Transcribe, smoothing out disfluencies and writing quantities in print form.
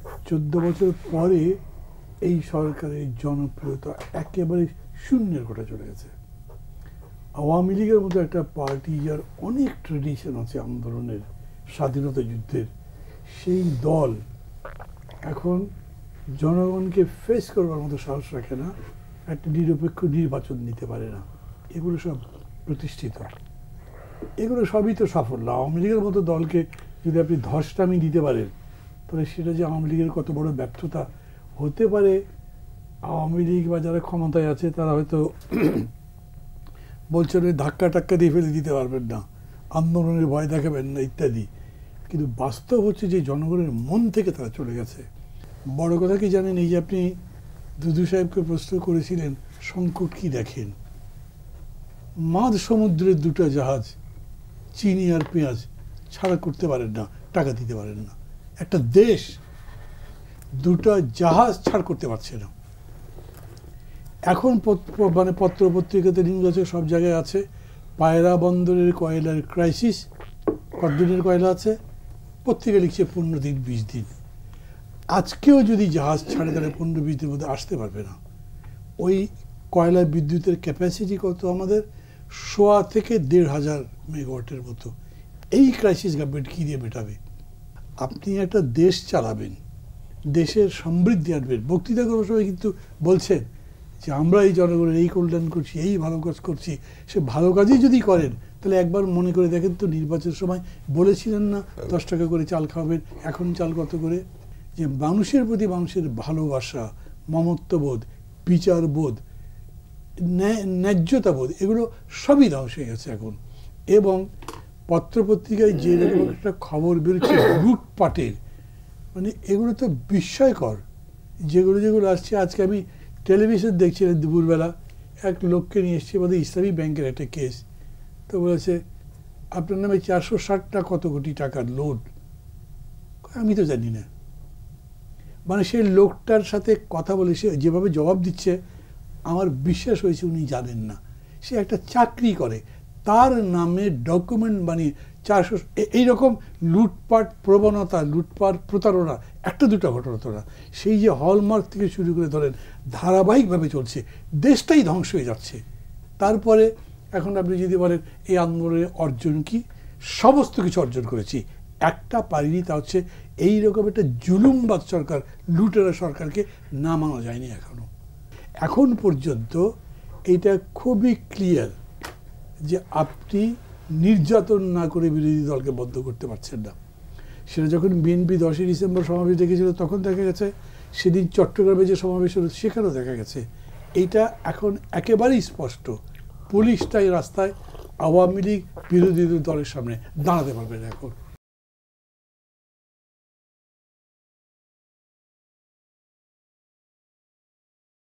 14 বছর পরে এই সরকারের জনপ্রিয়তা একেবারে শূন্যের কোঠা চলে গেছে। আওয়ামী লীগের মতো একটা পার্টি যার অনেক ট্রেডিশন আছে আন্দোলনের, স্বাধীনতা যুদ্ধের, সেই দল এখন জনগণকে ফেস করবার মতো সাহস রাখে না, একটা নিরপেক্ষ নির্বাচন নিতে পারে না। এগুলো সব প্রতিষ্ঠিত, এগুলো সবই তো সাফল্য। আওয়ামী লীগের মতো দলকে যদি আপনি ধর্ষটামি দিতে পারেন, তাহলে সেটা যে আওয়ামী লীগের কত বড় ব্যর্থতা হতে পারে। আওয়ামী লীগ বা যারা ক্ষমতায় আছে তারা হয়তো বলছেন ধাক্কা টাক্কা দিয়ে ফেলে দিতে পারবেন না, আন্দোলনের ভয় দেখাবেন না ইত্যাদি, কিন্তু বাস্তব হচ্ছে যে জনগণের মন থেকে তারা চলে গেছে। বড় কথা কি জানেন, এই যে আপনি দুদু সাহেবকে প্রশ্ন করেছিলেন সংকট কি দেখেন, মাঝ সমুদ্রের দুটো জাহাজ চিনি আর পেঁয়াজ ছাড়া করতে পারেন না, টাকা দিতে পারেন না। একটা দেশ দুটো জাহাজ ছাড় করতে পারছে না। এখন মানে পত্র পত্রিকাতে নিউজ আছে, সব জায়গায় আছে, পায়রা বন্দরের কয়লার ক্রাইসিস। কতদিনের কয়লা আছে? পত্রিকা লিখছে 15 দিন 20 দিন। আজকেও যদি জাহাজ ছাড়ে তাহলে 15-20 দিনের মধ্যে আসতে পারবে না। ওই কয়লা বিদ্যুতের ক্যাপাসিটি কত আমাদের? 1,000 থেকে 1,500 মেগাওয়াটের মতো। এই ক্রাইসিস গভর্নমেন্ট কী দিয়ে মেটাবে? আপনি একটা দেশ চালাবেন, দেশের সমৃদ্ধি আনবেন, বক্তৃতা করার সময় কিন্তু বলছেন যে আমরা এই জনগণের এই কল্যাণ করছি, এই ভালো কাজ করছি। সে ভালো কাজই যদি করেন তাহলে একবার মনে করে দেখেন তো, নির্বাচনের সময় বলেছিলেন না 10 টাকা করে চাল খাওয়াবেন, এখন চাল কত করে? যে মানুষের প্রতি মানুষের ভালোবাসা, মমত্ববোধ, বিচারবোধ, ন্যায্যতাবোধ, এগুলো সবই ধ্বংস হয়ে গেছে এখন। এবং পত্রপত্রিকায় যে রকম একটা খবর বেরোচ্ছে লুটপাটের, মানে এগুলো তো বিস্ময়কর। যেগুলো আসছে, আজকে আমি টেলিভিশন দেখছিলাম দুপুরবেলা, এক লোককে নিয়ে এসছে বোধহয় ইসলামী ব্যাংকের একটা কেস। তো বলেছে আপনার নামে 460 কত কোটি টাকার লোন। আমি তো জানি না। মানে সেই লোকটার সাথে কথা বলে সে যেভাবে জবাব দিচ্ছে, আমার বিশ্বাস হয়েছে উনি জানেন না। সে একটা চাকরি করে, তার নামে ডকুমেন্ট বানিয়ে 400, এইরকম লুটপাট প্রবণতা, লুটপাট প্রতারণা একটা দুটো ঘটনা তো না, সেই যে হলমার্ক থেকে শুরু করে ধরেন ধারাবাহিকভাবে চলছে, দেশটাই ধ্বংস হয়ে যাচ্ছে। তারপরে এখন আপনি যদি বলেন এই আন্দোলনের অর্জন কি, সমস্ত কিছু অর্জন করেছি, একটা পারিনি, তা হচ্ছে এইরকম একটা জুলুমবাদ সরকার, লুটেরা সরকারকে নামানো যায়নি এখনো। এখন পর্যন্ত এটা খুবই ক্লিয়ার যে আপনি নির্যাতন না করে বিরোধী দলকে বন্ধ করতে পারছেন না। সেটা যখন বিএনপি 10ই ডিসেম্বর সমাবেশ ডেকেছিল তখন দেখা গেছে, সেদিন চট্টগ্রামে যে সমাবেশ হলো সেখানেও দেখা গেছে। এইটা এখন একেবারেই স্পষ্ট, পুলিশটাই রাস্তায়, আওয়ামী লীগ বিরোধী দলের সামনে দাঁড়াতে পারবে না এখন।